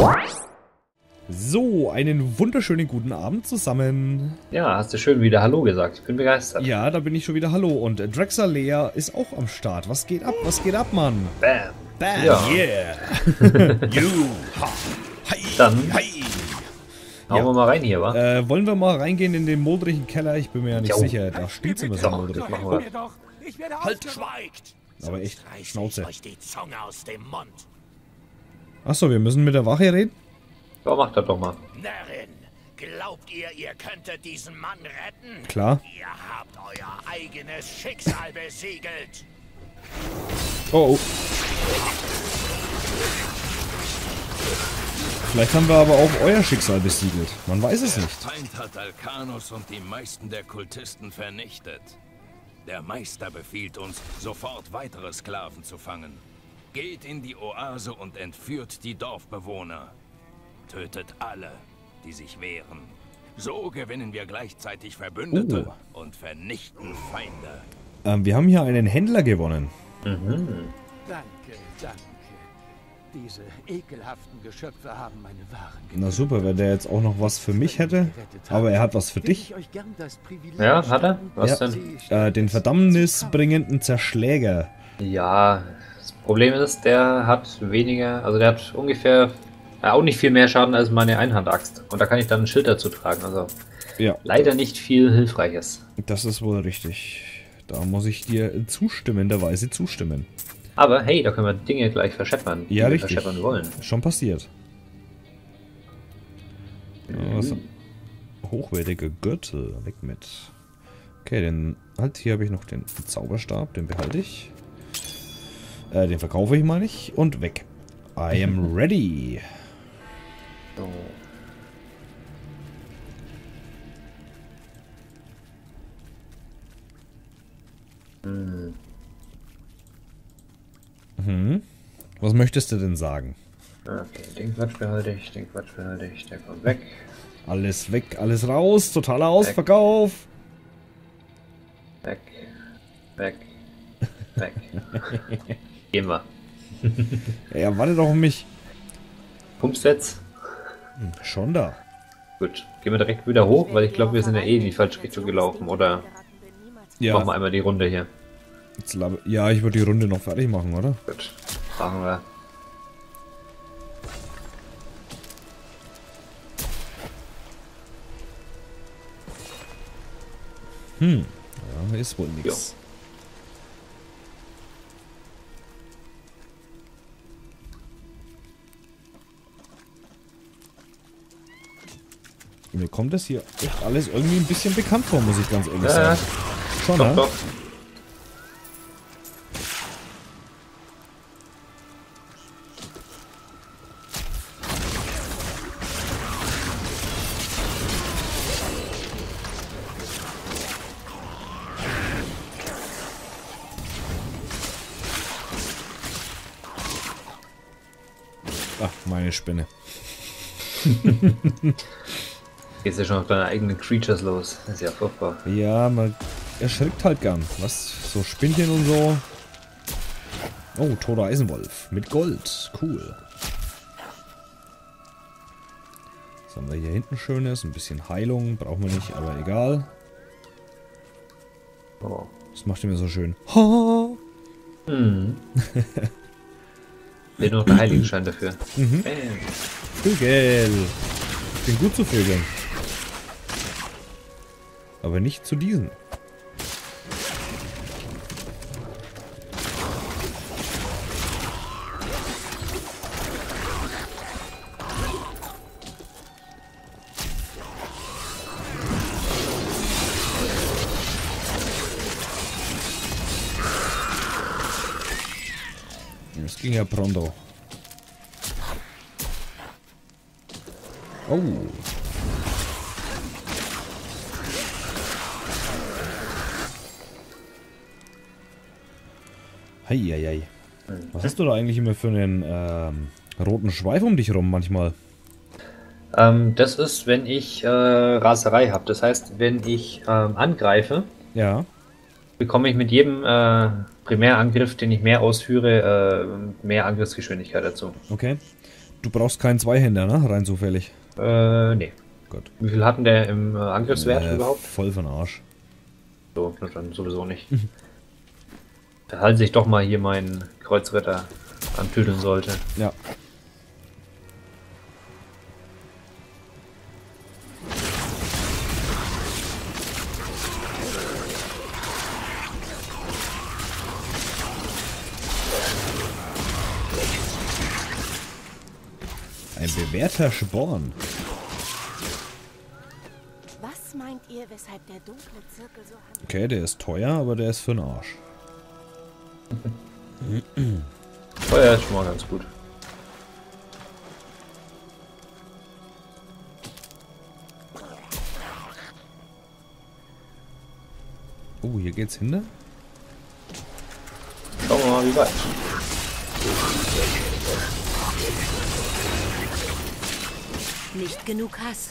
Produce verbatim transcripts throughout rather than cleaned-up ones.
So, einen wunderschönen guten Abend zusammen. Ja, hast du schön wieder Hallo gesagt. Ich bin begeistert. Ja, da bin ich schon wieder Hallo. Und äh, Drexalea ist auch am Start. Was geht ab? Was geht ab, Mann? Bam. Bam. Ja. Yeah. you. Ha. Hi. Dann Hi. hauen Ja. wir mal rein hier, wa? Äh, wollen wir mal reingehen in den modrigen Keller? Ich bin mir ja nicht Jo. sicher. Da steht immer so Doch, modrig. das machen wir. Halt. Schweigt! Aber echt, Reiß Schnauze. ich euch die Zunge aus dem Mund. Achso, wir müssen mit der Wache reden? Ja, mach das doch mal. Närrin, glaubt ihr, ihr könntet diesen Mann retten? Klar. Ihr habt euer eigenes Schicksal besiegelt. Oh, oh. Vielleicht haben wir aber auch euer Schicksal besiegelt. Man weiß es nicht. Der Feind hat Alcanus und die meisten der Kultisten vernichtet. Der Meister befiehlt uns, sofort weitere Sklaven zu fangen. Geht in die Oase und entführt die Dorfbewohner. Tötet alle, die sich wehren. So gewinnen wir gleichzeitig Verbündete Oh. und vernichten Feinde. Ähm, wir haben hier einen Händler gewonnen. Mhm. Danke, danke. Diese ekelhaften Geschöpfe haben meine Waren Na super, wenn der jetzt auch noch was für mich hätte. Aber er hat was für dich. Ja, hat er? Was Ja. denn? Äh, den verdammnisbringenden Zerschläger. Ja, das Problem ist, der hat weniger, also der hat ungefähr, ja, auch nicht viel mehr Schaden als meine Einhandaxt. Und da kann ich dann ein Schild dazu tragen, also Ja, leider nicht viel Hilfreiches. das ist wohl richtig. Da muss ich dir zustimmenderweise zustimmen. Aber hey, da können wir Dinge gleich verscheppern, die Ja, wir richtig. verscheppern wollen. Schon passiert. Ja, was, hochwertige Gürtel, weg mit. Okay, den halt, hier habe ich noch den Zauberstab, den behalte ich. Äh, den verkaufe ich mal nicht und weg. I am ready. So. Hm. Mhm. Was möchtest du denn sagen? Okay, den Quatsch behalte ich, den Quatsch behalte ich, der kommt weg. Alles weg, alles raus, totaler Ausverkauf. Weg, weg, weg. Gehen wir. Ja, warte doch auf mich. Pumpsets. Hm, schon da. Gut, gehen wir direkt wieder hoch, weil ich glaube, wir sind ja eh in die falsche Richtung gelaufen. Oder Ja, machen wir einmal die Runde hier. jetzt laber- ja, ich würde die Runde noch fertig machen, oder? Gut, machen wir. Hm, ja, ist wohl nichts. Mir kommt das hier echt alles irgendwie ein bisschen bekannt vor, muss ich ganz ehrlich Ja, sagen. Schon, doch, ne? doch. Ach, meine Spinne. Gehst ja schon auf deine eigenen Creatures los. Das ist ja furchtbar. Ja, man erschrickt halt gern. Was? So Spinnchen und so. Oh, toter Eisenwolf. Mit Gold. Cool. Was haben wir hier hinten Schönes? Ein bisschen Heilung. Brauchen wir nicht, aber egal. Oh. Das macht immer so schön. Ha! Hm. Wird noch der Heiligenschein dafür. Mhm. Bam. Vögel. Ich bin gut zu Vögeln. Aber nicht zu diesen. Das ging ja pronto. Oh. Heieiei. Was hast du da eigentlich immer für einen ähm, roten Schweif um dich rum manchmal? Ähm, das ist, wenn ich äh, Raserei habe. Das heißt, wenn ich ähm, angreife, Ja. bekomme ich mit jedem äh, Primärangriff, den ich mehr ausführe, äh, mehr Angriffsgeschwindigkeit dazu. Okay. du brauchst keinen Zweihänder, ne? Rein zufällig. Äh, nee. Gut. Wie viel hatten der im äh, Angriffswert Äh, überhaupt? Voll von Arsch. So, dann sowieso nicht. Falls ich doch mal hier meinen Kreuzritter antüdeln sollte. Ja. Ein bewährter Sporn. Was meint ihr, weshalb der dunkle Zirkel so handelt? Okay, der ist teuer, aber der ist für den Arsch. Feuer ist schon mal ganz gut. Oh, hier geht's hin, ne? Schauen wir mal, wie weit. Nicht genug Hass.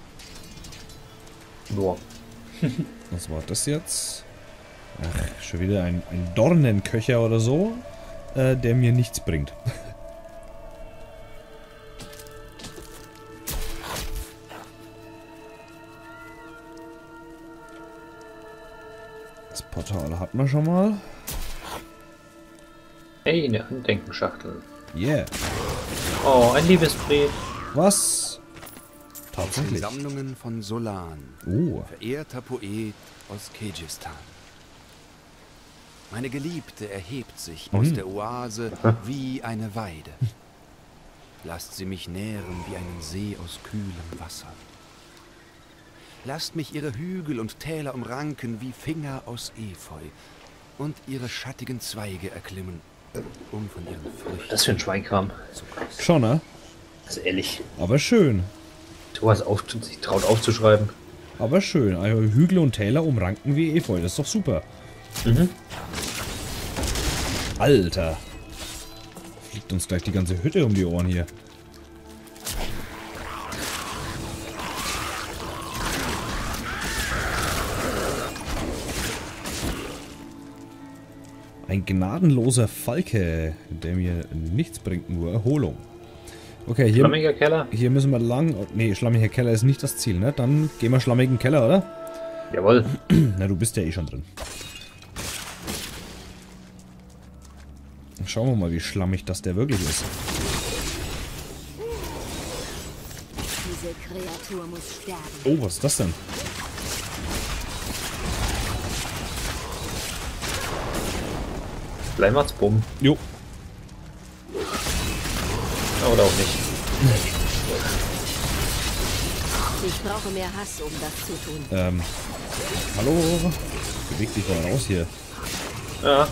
Nur. Was war das jetzt? Ach, schon wieder ein, ein Dornenköcher oder so, äh, der mir nichts bringt. Das Portal hat man schon mal. Hey, eine Andenkenschachtel. Yeah. Oh, ein Liebesbrief. Was? Den Tatsächlich. Sammlungen von Solan, Oh. verehrter Poet aus Kyrgyzstan. Meine Geliebte erhebt sich aus Mhm. der Oase wie eine Weide. Lasst sie mich nähren wie einen See aus kühlem Wasser. Lasst mich ihre Hügel und Täler umranken wie Finger aus Efeu und ihre schattigen Zweige erklimmen, um von ihren Früchten Das für ein Schweinkram. zu kosten. Schon, ne? Also ehrlich. Aber schön. Sowas auf, sich traut aufzuschreiben. Aber schön. Also Hügel und Täler umranken wie Efeu. Das ist doch super. Mhm. Alter. Fliegt uns gleich die ganze Hütte um die Ohren hier. Ein gnadenloser Falke, der mir nichts bringt, nur Erholung. Okay, hier, Schlammiger Keller? hier müssen wir lang. Nee, schlammiger Keller ist nicht das Ziel, ne? Dann gehen wir schlammigen Keller, oder? Jawohl. Na, du bist ja eh schon drin. Schauen wir mal, wie schlammig das der wirklich ist. Diese Kreatur muss sterben. Oh, was ist das denn? Gleich macht's Bumm. Jo. Oder auch nicht. Ich brauche mehr Hass, um das zu tun. Ähm. Hallo? Beweg dich mal raus hier. Ja.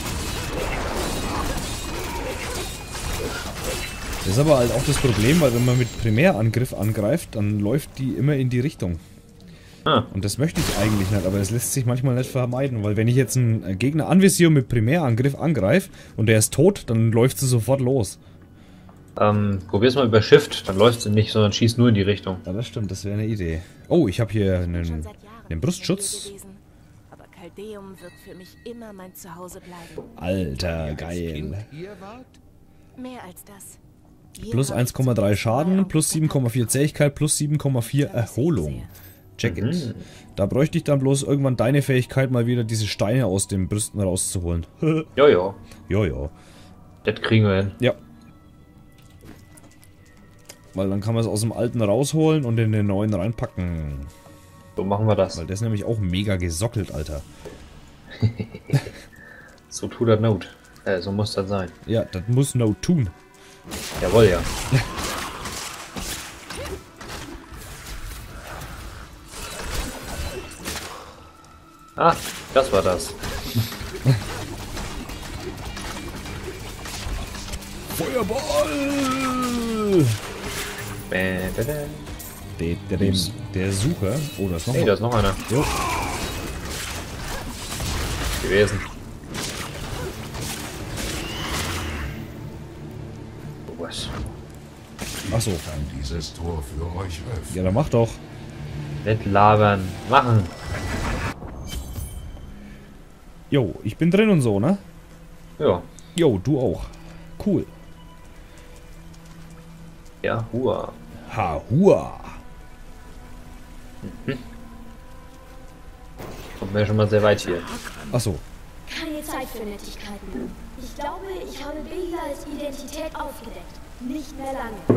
Das ist aber halt auch das Problem, weil wenn man mit Primärangriff angreift, dann läuft die immer in die Richtung. Ah. Und das möchte ich eigentlich nicht, aber es lässt sich manchmal nicht vermeiden, weil wenn ich jetzt einen Gegner anvisiere und mit Primärangriff angreife und der ist tot, dann läuft sie sofort los. Ähm, probier's mal über Shift, dann läuft sie nicht, sondern schießt nur in die Richtung. Ja, das stimmt, das wäre eine Idee. Oh, ich habe hier Schon einen, seit Jahren einen Brustschutz. hier gewesen, aber Caldeum wird für mich immer mein Zuhause bleiben. Alter, geil. Hier wart? Mehr als das. Hier Plus habe ich eins Komma drei zum Schaden, Mal plus sieben Komma vier Zähigkeit, plus sieben Komma vier Erholung. Check it. Da bräuchte ich dann bloß irgendwann deine Fähigkeit, mal wieder diese Steine aus den Brüsten rauszuholen. Jojo, Jojo. das kriegen wir hin. Ja. Weil dann kann man es aus dem alten rausholen und in den neuen reinpacken. So machen wir das. Weil der ist nämlich auch mega gesockelt, Alter. So tut das Not. Äh, so muss das sein. Ja, das muss no tun. Jawohl, ja. Ah, das war das. Feuerball! Bäh, bäh, bäh. Der, der, der, der Sucher. Oh, da ist noch Hey, mal. da ist noch einer. Jo. Gewesen. Oh, was? Achso. Kann dieses Tor für euch öffnen. Ja, dann mach doch. Nicht labern. Machen. Jo, ich bin drin und so, ne? Ja. Jo, du auch. Cool. Ja, hua. Ha-hua. Mhm. Kommt mir schon mal sehr weit hier. Achso. Keine Zeit für Nettigkeiten. Ich glaube, ich habe Belials Identität aufgedeckt. Nicht mehr lange.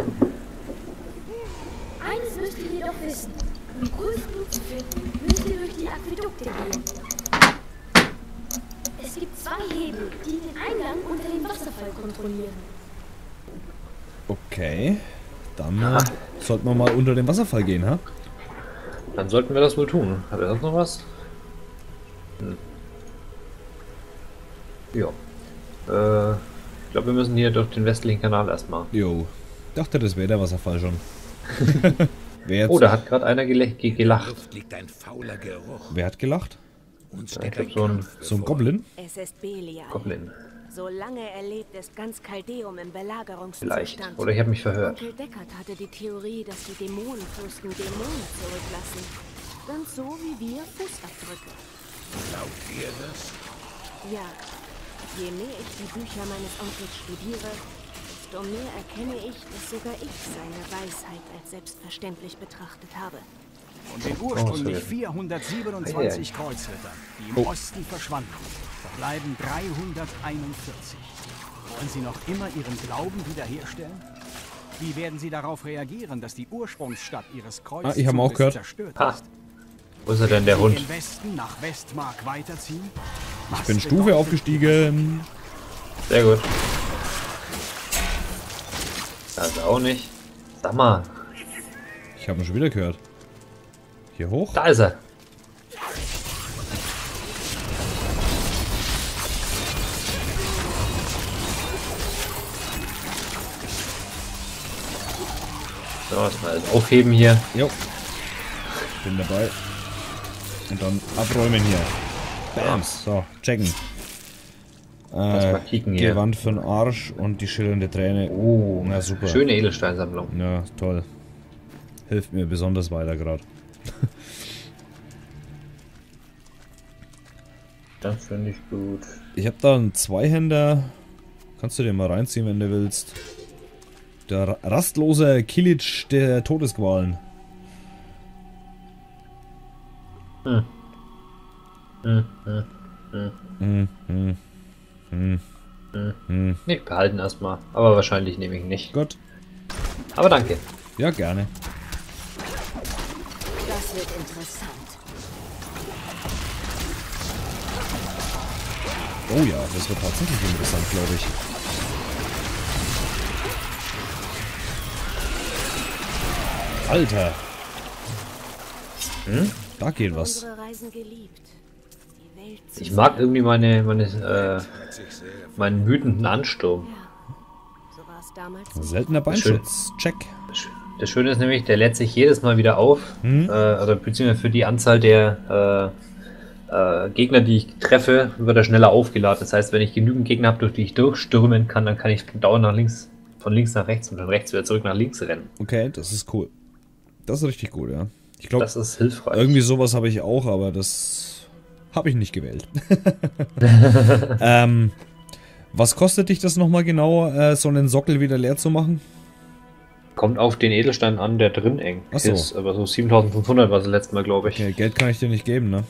Eines müsst ihr jedoch wissen. Um Kulsblut zu finden, müsst ihr durch die Aquädukte gehen. Es gibt zwei Hebel, die den Eingang unter dem Wasserfall kontrollieren. Okay. Dann äh, sollten wir mal unter den Wasserfall gehen, ha? Dann sollten wir das wohl tun. Hat er sonst noch was? Hm. Ja. Äh, ich glaube, wir müssen hier durch den westlichen Kanal erstmal. Jo. Dachte, das wäre der Wasserfall schon. Wer jetzt, Oh, da hat gerade einer gel ge gelacht. Liegt ein fauler Geruch. wer hat gelacht? Uns Ja, steht ich ein glaube, so ein Kampf So ein bevor. Goblin? Es ist Belial. Goblin. Solange er lebt, ist ganz Chaldäum im Belagerungszustand. Vielleicht. Oder ich habe mich verhört. Onkel Deckard hatte die Theorie, dass die Dämonenfürsten Dämonen zurücklassen. Ganz so wie wir Fußabdrücke. Glaubt ihr das? Ja. Je mehr ich die Bücher meines Onkels studiere, desto mehr erkenne ich, dass sogar ich seine Weisheit als selbstverständlich betrachtet habe. Und den ursprünglich vierhundertsiebenundzwanzig Kreuzritter, die im Oh. Osten verschwanden, verbleiben dreihunderteinundvierzig. Wollen Sie noch immer Ihren Glauben wiederherstellen? Wie werden Sie darauf reagieren, dass die Ursprungsstadt Ihres Kreuzzuges Ah, ich hab ihn auch gehört. zerstört Ha. ist? Wo ist er denn, der Sie Hund? den Westen nach Westmark weiterziehen? Ich bin Stufe aufgestiegen. Sehr gut. Also auch nicht. Sag mal, Ich habe ihn schon wieder gehört. Hier hoch? da ist er. So, das mal alles aufheben hier. Jo. Bin dabei. Und dann abräumen hier. Bams. So, checken. Lass Äh, mal kicken hier. Gewand für den Arsch und die schillernde Träne. Oh, na super. schöne Edelsteinsammlung. Ja, toll. Hilft mir besonders weiter gerade. Das finde ich gut. Ich habe da einen Zweihänder. Kannst du den mal reinziehen, wenn du willst. Der ra- rastlose Kilic der Todesqualen. Hm. Hm, hm, hm. Hm, hm, hm, Hm. hm. Nee, behalten erstmal. Aber wahrscheinlich nehme ich ihn nicht. Gut. Aber danke. Ja, gerne. Das wird interessant. Oh ja, das wird tatsächlich interessant, glaube ich. Alter. Hm? Da geht was. Unsere Reisen geliebt. Die Welt zu Ich mag sehen. irgendwie meine, meine, äh, meinen wütenden Ansturm. Ja, so war es damals. nicht. Seltener Beinschutz. Check. Das Schöne ist nämlich, der lädt sich jedes Mal wieder auf. Hm? Äh, also beziehungsweise für die Anzahl der äh, äh, Gegner, die ich treffe, wird er schneller aufgeladen. Das heißt, wenn ich genügend Gegner habe, durch die ich durchstürmen kann, dann kann ich dauernd nach links, von links nach rechts und von rechts wieder zurück nach links rennen. Okay, das ist cool. Das ist richtig gut, ja. Ich glaube, Das ist hilfreich. irgendwie sowas habe ich auch, aber das habe ich nicht gewählt. ähm, was kostet dich das nochmal genau, äh, so einen Sockel wieder leer zu machen? Kommt auf den Edelstein an, der drin eng Ach so. ist. Aber so siebentausendfünfhundert war es das letzte Mal, glaube ich. Okay, Geld kann ich dir nicht geben, ne?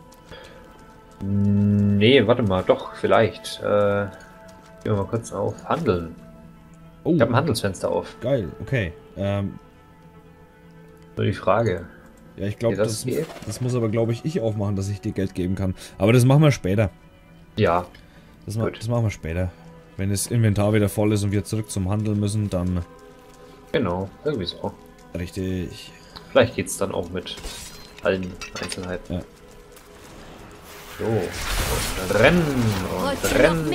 Nee, warte mal, doch, vielleicht. Äh, gehen wir mal kurz auf Handeln. Oh, Ich habe ein Handelsfenster auf. geil, okay. Ähm, Nur die Frage. ja, ich glaube, Wie das das, geht? das muss aber, glaube ich, ich aufmachen, dass ich dir Geld geben kann. Aber das machen wir später. Ja, Das, ma Gut. das machen wir später. Wenn das Inventar wieder voll ist und wir zurück zum Handeln müssen, dann genau, irgendwie so. richtig. Vielleicht geht's dann auch mit allen Einzelheiten. Ja. So, und rennen Wollt und ihr noch rennen. mehr?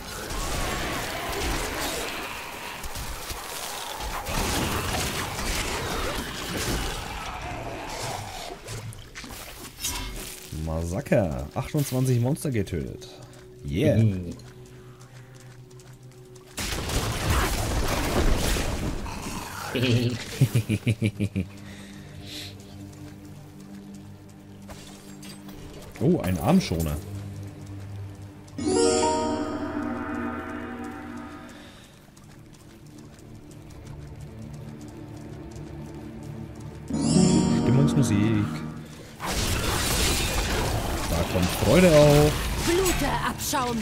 Massaker. achtundzwanzig Monster getötet. Yeah. Mhm. Oh, ein Armschoner. Musik. Da kommt Freude auf. Blute Abschaum.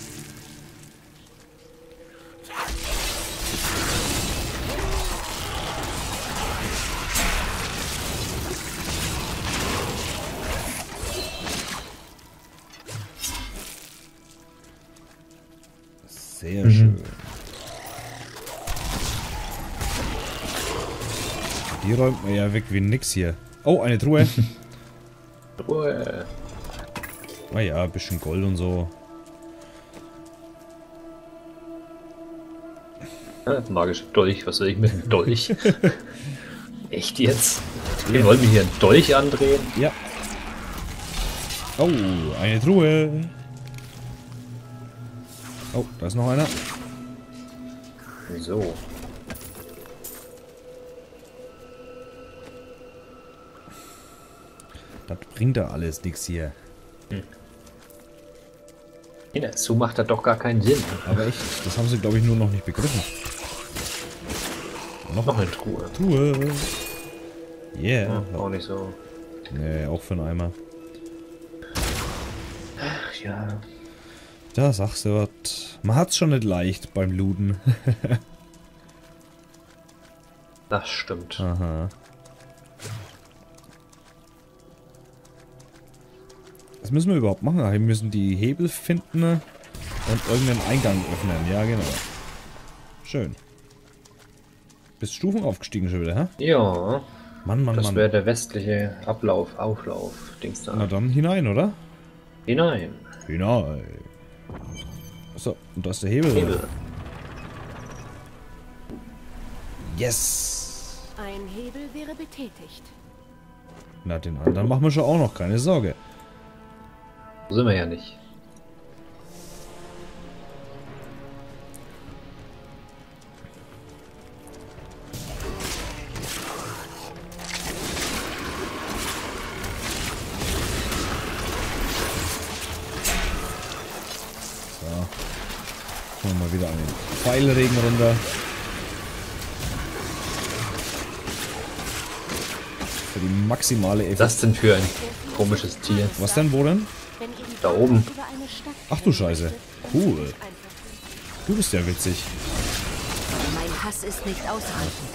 Sehr mhm. schön. Die räumt man ja weg wie nix hier. Oh, eine Truhe. Truhe. Ah ja, ein bisschen Gold und so. Ja, magischer Dolch, was soll ich mit einem Dolch? Echt jetzt? Wir wollen mir hier einen Dolch andrehen? Ja. Oh, eine Truhe. Oh, da ist noch einer. So. Das bringt da alles nichts hier. Hm. Ja, so macht das doch gar keinen Sinn. Aber echt, das haben sie, glaube ich, nur noch nicht begriffen. Noch, noch eine Truhe. Truhe. Yeah. Ja, auch nicht so. Nee, auch für einen Eimer. Ach ja. Da sagst du was. Man hat's schon nicht leicht beim Looten. Das stimmt. Aha. Was müssen wir überhaupt machen? Wir müssen die Hebel finden und irgendeinen Eingang öffnen. Ja, genau. Schön. Bist Stufen aufgestiegen schon wieder, hä? Ja. Mann, Mann, das Mann. Das wäre der westliche Ablauf, Auflauf, Dings da. Na dann hinein, oder? Hinein. Hinein. So, und da ist der Hebel. Hebel. Yes. Ein Hebel wäre betätigt. Na, den anderen machen wir schon auch noch, keine Sorge. So sind wir ja nicht. So. Machen wir mal wieder einen Pfeilregen runter. Für die maximale Effektivität. Was denn für ein komisches Tier? Was denn, wo denn? Da oben. Ach du Scheiße. Cool. Du bist ja witzig. Mein Hass ist nicht ausreichend.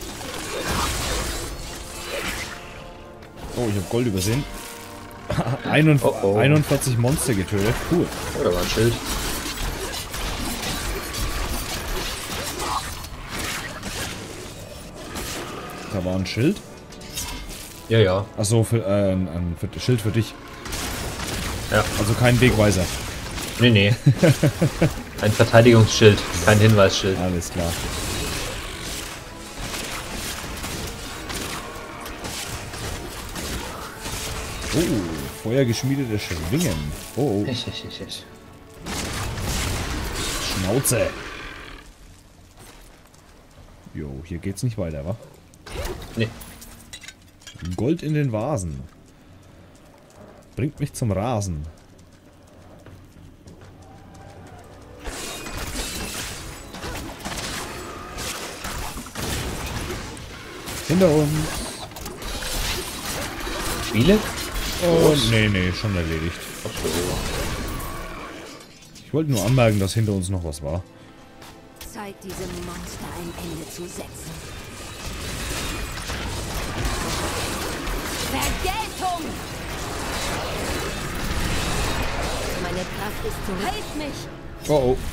Oh, ich habe Gold übersehen. einundvierzig, oh oh. einundvierzig Monster getötet. Cool. Oh, da war ein Schild. Da war ein Schild? Ja, ja. Achso, für, äh, ein, ein für, Schild für dich. Ja. Also kein Wegweiser. Nee, nee. Ein Verteidigungsschild, kein Hinweisschild. Alles klar. Oh, feuergeschmiedete Schwingen. Oh, oh. Schnauze. Jo, hier geht's nicht weiter, wa? Nee. Gold in den Vasen. Bringt mich zum Rasen. Hinter uns. Viele? Oh, nee, nee, schon erledigt. Ich wollte nur anmerken, dass hinter uns noch was war. Zeit, diesem Monster ein Ende zu setzen. Vergeltung! Meine Kraft ist zurück. Halt mich! Oh, oh.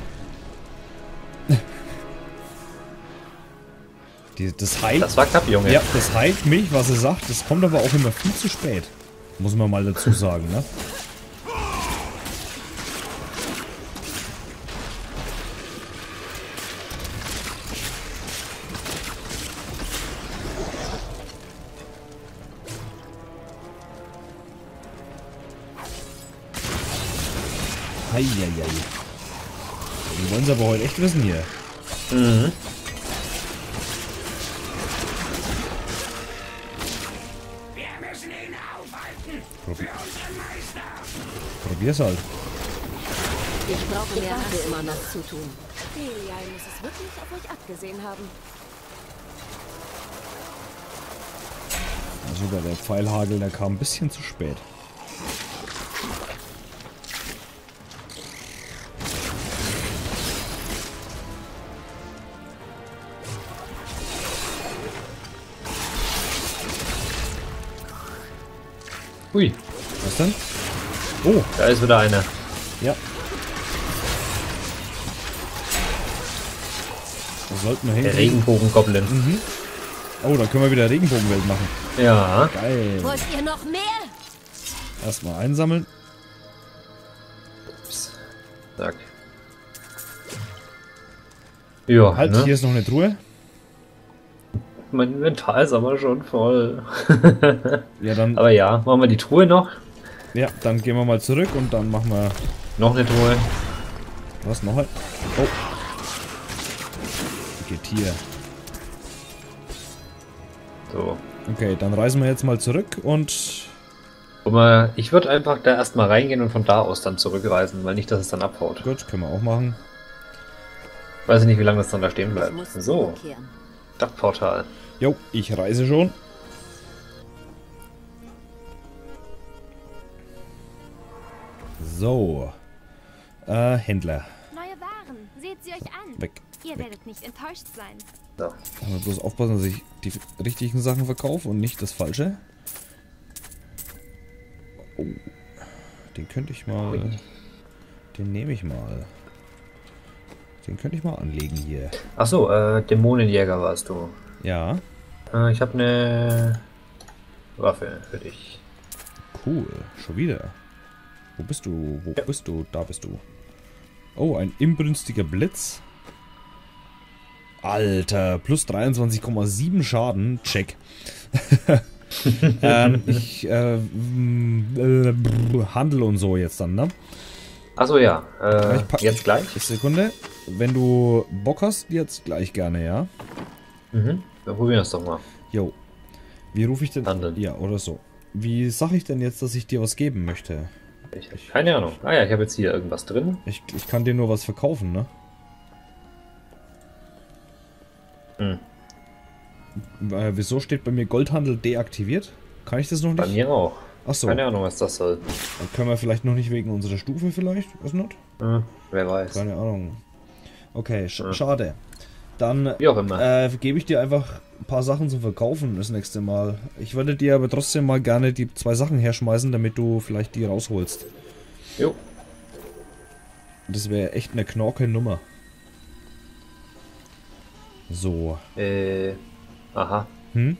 Die, das heilt... Das war knapp, Junge. Ja, das heilt mich, was er sagt. Das kommt aber auch immer viel zu spät. Muss man mal dazu sagen, ne? Heieiei. Die wollen sie aber heute echt wissen hier. Mhm. Wir müssen ihn aufhalten. Probier. Für unseren Meister. Probier's halt. Ich brauche mehr Hasse immer noch zu tun. Belial muss es wirklich auf euch abgesehen haben. Sogar der Pfeilhagel, der kam ein bisschen zu spät. Ui. Was denn? Oh. Da ist wieder einer. Ja. Da sollten wir Der hin. Regenbogen-Goblin. Mhm. Oh, da können wir wieder Regenbogenwelt machen. Ja. Geil. Wollt ihr noch mehr? Erstmal einsammeln. Ups. Zack. Ja, Halt, ne? hier ist noch eine Truhe. Mein Inventar ist aber schon voll. Ja, dann. Aber ja, machen wir die Truhe noch. Ja, dann gehen wir mal zurück und dann machen wir. Noch eine Truhe. Was noch halt? Oh. Getier. So. Okay, dann reisen wir jetzt mal zurück und. Aber ich würde einfach da erstmal reingehen und von da aus dann zurückreisen, weil nicht, dass es dann abhaut. Gut, können wir auch machen. Weiß ich nicht, wie lange das dann da stehen bleibt. muss So, umkehren. Stadtportal. Jo, ich reise schon. So. Äh, Händler. Neue Waren. Seht sie euch an. Weg. Ihr Weg. werdet nicht enttäuscht sein. So. Aber bloß aufpassen, dass ich die richtigen Sachen verkaufe und nicht das Falsche. Oh. Den könnte ich mal. Ui. Den nehme ich mal. Den könnte ich mal anlegen hier. Achso, äh, Dämonenjäger warst du. Ja. Äh, ich habe eine Waffe für dich. Cool. Schon wieder. Wo bist du? Wo Ja. bist du? Da bist du. Oh, ein inbrünstiger Blitz. Alter, plus dreiundzwanzig Komma sieben Schaden. Check. ähm, ich äh, äh, handel und so jetzt dann, ne? Achso, ja. Äh, Ich pack- jetzt gleich? Sekunde. Wenn du Bock hast, jetzt gleich gerne, ja? Mhm. Wir probieren das doch mal. Jo. Wie rufe ich denn... Handeln. Ja, oder so. Wie sage ich denn jetzt, dass ich dir was geben möchte? Ich hab keine Ahnung. Ah ja, ich habe jetzt hier irgendwas drin. Ich, ich kann dir nur was verkaufen, ne? Hm. Äh, wieso steht bei mir Goldhandel deaktiviert? Kann ich das noch nicht? Bei mir auch. Achso. Keine Ahnung, was das soll. Dann können wir vielleicht noch nicht wegen unserer Stufe vielleicht? Was not? Hm, wer weiß. Keine Ahnung. Okay, sch Ja. schade. Dann Wie auch immer. äh, gebe ich dir einfach ein paar Sachen zum Verkaufen das nächste Mal. Ich würde dir aber trotzdem mal gerne die zwei Sachen herschmeißen, damit du vielleicht die rausholst. Jo. Das wäre echt eine knorke Nummer. So. Äh. Aha. Hm?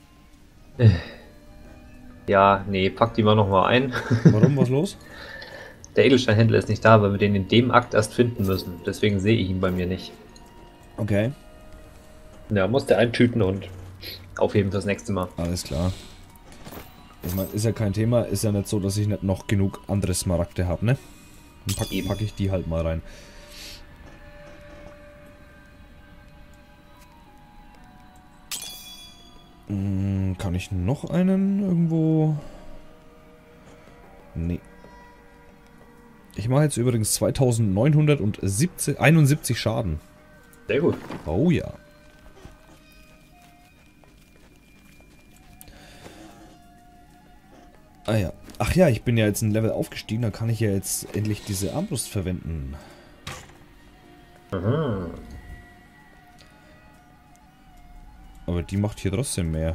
Ja, nee, pack die mal nochmal ein. Warum? Was los? Der Edelsteinhändler ist nicht da, weil wir den in dem Akt erst finden müssen. Deswegen sehe ich ihn bei mir nicht. Okay. Ja, muss der eintüten und aufheben fürs nächste Mal. Alles klar. Ich meine, ist ja kein Thema. Ist ja nicht so, dass ich nicht noch genug andere Smaragde habe, ne? Dann pack, Eben. pack ich die halt mal rein. Hm, kann ich noch einen irgendwo... Nee. Ich mache jetzt übrigens zweitausendneunhunderteinundsiebzig Schaden. Sehr gut. Oh ja. Ah ja. Ach ja, ich bin ja jetzt ein Level aufgestiegen, da kann ich ja jetzt endlich diese Armbrust verwenden. Aha. Aber die macht hier trotzdem mehr.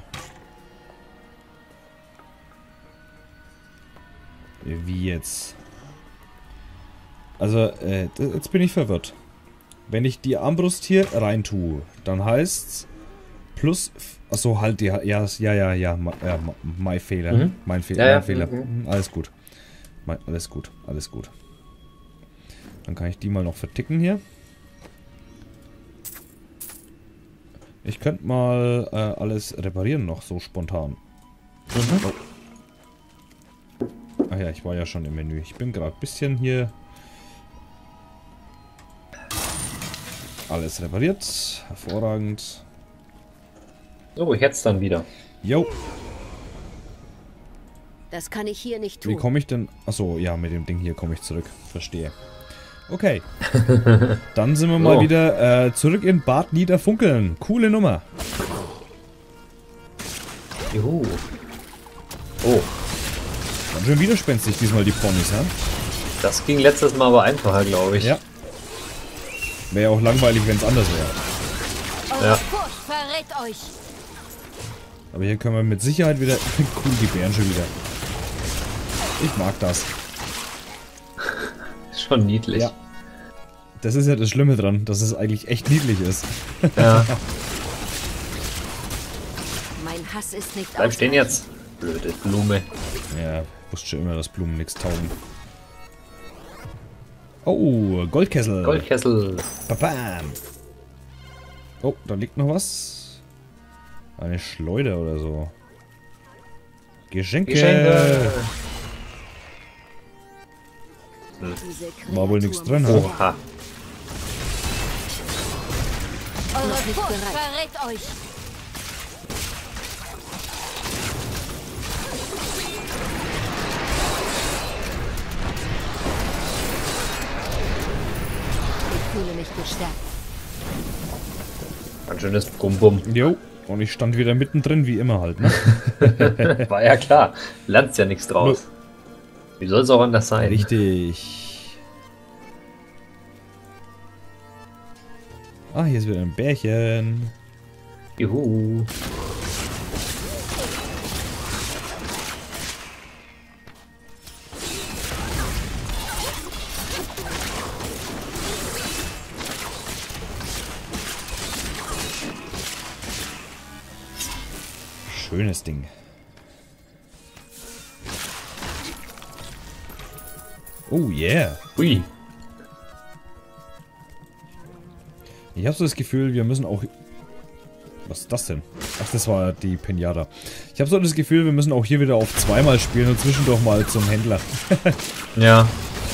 Wie jetzt? Also, äh, jetzt bin ich verwirrt. Wenn ich die Armbrust hier rein tue, dann heißt's plus... Achso, halt die... Ja, ja, ja, ja, ja mein Fehler. Mhm. Mein, Fe Ja, ja, mein Fehler. mhm. Mhm, alles gut. Mein, alles gut, alles gut. Dann kann ich die mal noch verticken hier. Ich könnte mal äh, alles reparieren noch, so spontan. Mhm. Oh. Ach ja, ich war ja schon im Menü. Ich bin gerade ein bisschen hier... Alles repariert. Hervorragend. So, jetzt dann wieder. Jo, Das kann ich hier nicht wie tun. komme ich denn... Achso, ja, mit dem Ding hier komme ich zurück. Verstehe. Okay. Dann sind wir mal So. wieder äh, zurück in Bad Niederfunkeln. Coole Nummer. Juhu. Oh. Ganz schön widerspenstig diesmal die Ponys, ja? Das ging letztes Mal aber einfacher, glaube ich. Ja. Wäre ja auch langweilig, wenn es anders wäre. Ja. Furcht verrät euch. Aber hier können wir mit Sicherheit wieder... Cool, die Bären schon wieder. Ich mag das. Ist schon niedlich. Ja. Das ist ja das Schlimme dran, dass es eigentlich echt niedlich ist. Ja. Mein Hass ist nicht Bleib stehen jetzt. Blöde Blume. Ja, wusste schon immer, dass Blumen nichts taugen. Oh, Goldkessel. Goldkessel. Babam. Oh, da liegt noch was. Eine Schleuder oder so. Geschenke. Geschenke. War wohl nichts drin, Oha. Eure Furcht verrät euch. Ich fühle mich gestärkt. Ein schönes Bum-Bum. Jo, und ich stand wieder mittendrin, wie immer halt, ne? War ja klar. Lernst ja nichts draus. Wie soll es auch anders sein? Richtig. Ah, hier ist wieder ein Bärchen. Juhu. Schönes Ding. Oh yeah. Ui. Ich habe so das Gefühl, wir müssen auch... Was ist das denn? Ach, das war die Pinata. Ich habe so das Gefühl, wir müssen auch hier wieder auf zweimal spielen und zwischendurch mal zum Händler. Ja.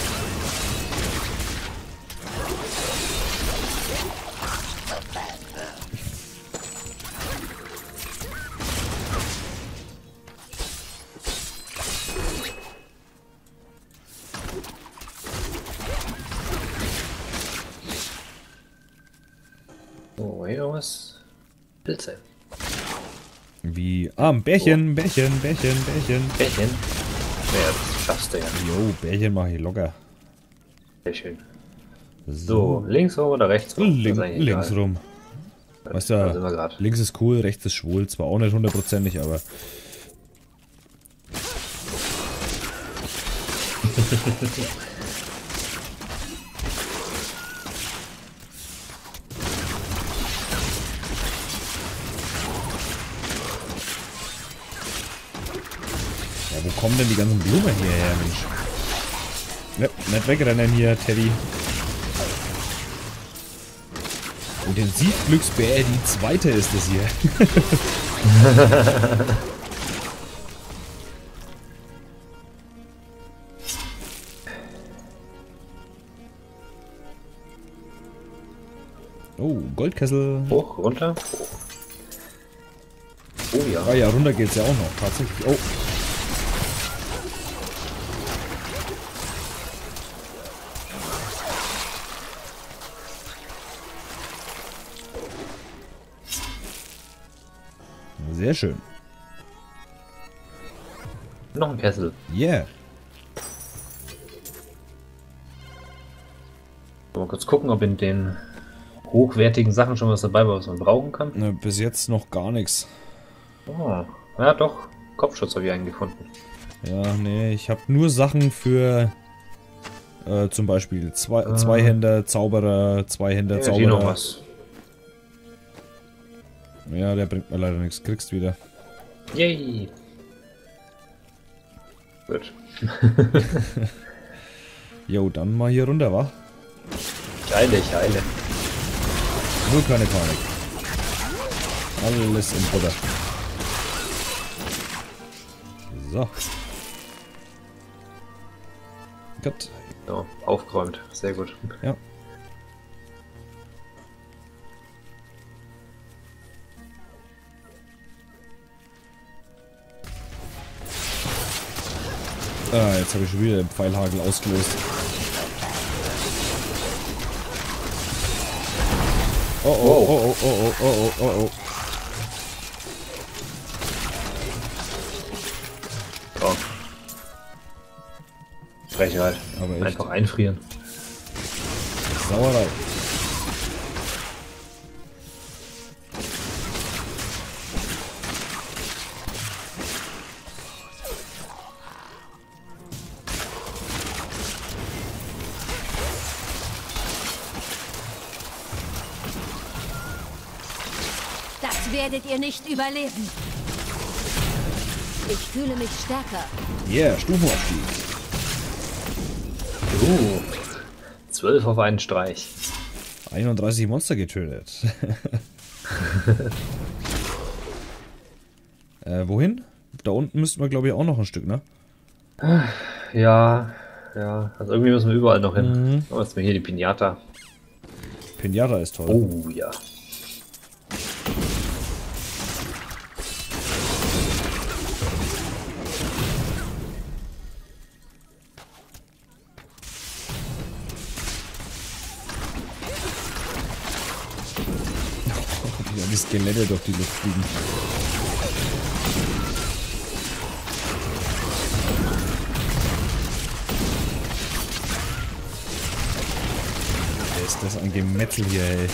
Oh, hier noch was. Pilze. Wie... Ah, ein Bärchen, Bärchen, Bärchen, Bärchen. Bärchen? Ja, das schaffst du ja. Jo, Bärchen mache ich locker. Sehr schön. So, links rum oder rechts rum? Link, links egal. rum. Weißt Da sind wir du, grad. links ist cool, rechts ist schwul. Zwar auch nicht hundertprozentig, aber... Ja, wo kommen denn die ganzen Blumen hierher, Mensch? Ne, nicht wegrennen hier, Teddy. Intensivglücksbär, die zweite ist es hier. Oh, Goldkessel. Hoch, runter, hoch. Oh ja. Ah ja, runter geht's ja auch noch, tatsächlich. Oh. Sehr schön. Noch ein Kessel. Yeah. Mal kurz gucken, ob in den hochwertigen Sachen schon was dabei war, was man brauchen kann. Ne, bis jetzt noch gar nichts. Oh, ja doch. Kopfschutz habe ich einen gefunden. Ja, nee, ich habe nur Sachen für äh, zum Beispiel zwei, Ah. Zweihänder, Zauberer, Zweihänder, Ja, hier noch Zauberer. was. Ja, der bringt mir leider nichts. Kriegst wieder. Yay. Gut. Jo, dann mal hier runter, wa? Ich eile, ich eile. Nur keine Panik. Alles im Butter. So. Gut. So, aufgeräumt. Sehr gut. Ja. Ah, jetzt habe ich schon wieder den Pfeilhagel ausgelöst. Oh oh, oh oh, oh oh, oh oh, oh oh. Frechheit. Aber echt. Einfach einfrieren. Sauerei. Das werdet ihr nicht überleben. Ich fühle mich stärker. Yeah, Stufenaufstieg. Uh, zwölf auf einen Streich. einunddreißig Monster getötet. äh, wohin? Da unten müssten wir, glaube ich, auch noch ein Stück, ne? Ja, ja. Also irgendwie müssen wir überall noch hin. Mhm. Oh, jetzt mal hier die Pinata. Pinata ist toll. Oh, ja. Die Skelette durch die Luft fliegen. Ist das ein Gemetzel hier, ey.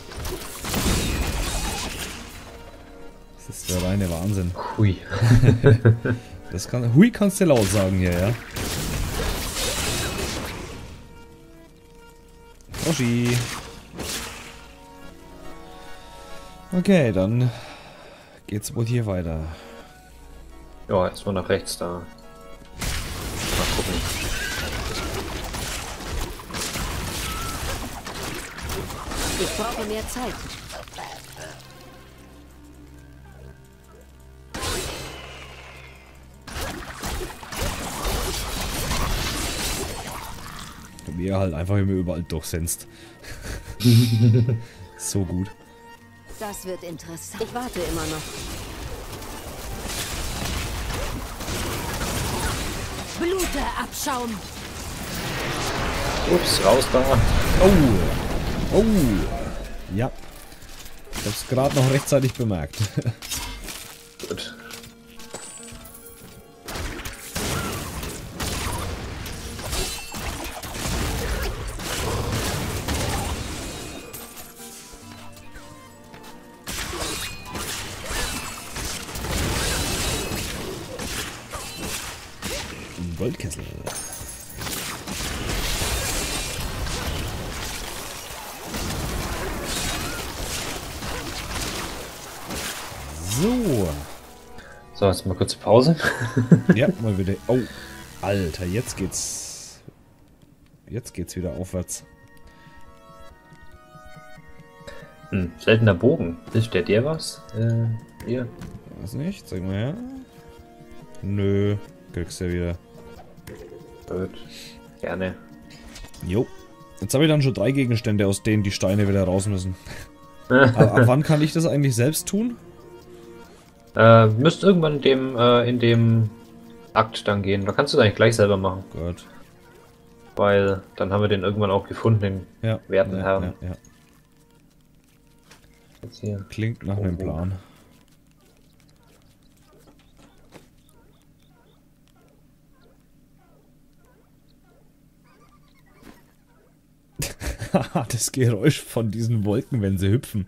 Das ist der reine Wahnsinn. Hui. Das kann, hui kannst du laut sagen hier, ja. Froschi. Okay, dann geht's wohl hier weiter. Ja, erstmal nach rechts da. Mal gucken. Ich brauche mehr Zeit. Wie er halt einfach immer überall durchsenzt. So gut. Das wird interessant. Ich warte immer noch. Bluteabschaum. Ups, raus da. Oh. Oh. Ja. Ich hab's gerade noch rechtzeitig bemerkt. Gut. Goldkessel. So. So, jetzt mal kurze Pause. Ja, mal wieder. Oh, Alter, jetzt geht's. Jetzt geht's wieder aufwärts. Hm, seltener Bogen. Hilft der dir was? Äh, hier. Weiß nicht, zeig mal her. Nö, kriegst du ja wieder. Gut. Gerne. Jo. Jetzt habe ich dann schon drei Gegenstände, aus denen die Steine wieder raus müssen. Aber ab wann kann ich das eigentlich selbst tun? Äh, müsst irgendwann in dem, äh, in dem Akt dann gehen. Da kannst du das eigentlich gleich selber machen. Gut. Weil dann haben wir den irgendwann auch gefunden, den Ja. werten ja, Herrn. ja, ja. Jetzt hier. Klingt nach einem Plan. Das Geräusch von diesen Wolken, wenn sie hüpfen.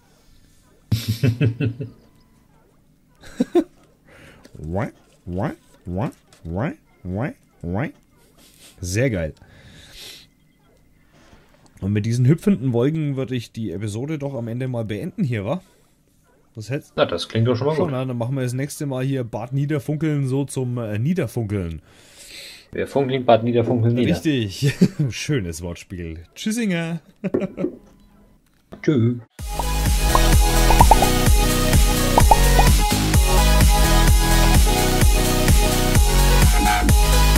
Sehr geil. Und mit diesen hüpfenden Wolken würde ich die Episode doch am Ende mal beenden hier, wa? Was hältst du? Na, das klingt doch schon mal Schon, gut. na, dann machen wir das nächste Mal hier Bad Niederfunkeln so zum äh, Niederfunkeln. Wir funkeln Bad Niederfunkeln nieder. Richtig. Schönes Wortspiel. Tschüssinger. Tschüss. Thank you.